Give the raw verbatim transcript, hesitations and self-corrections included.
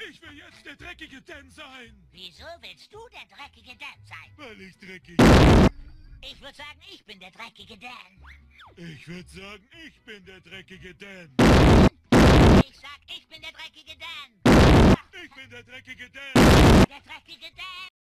Ich will jetzt der dreckige Dan sein. Wieso willst du der dreckige Dan sein? Weil ich dreckig bin. Ich würde sagen, ich bin der dreckige Dan. Ich würde sagen, ich bin der dreckige Dan. Ich sag, ich bin der dreckige Dan. Ich bin der dreckige Dan. Der dreckige Dan.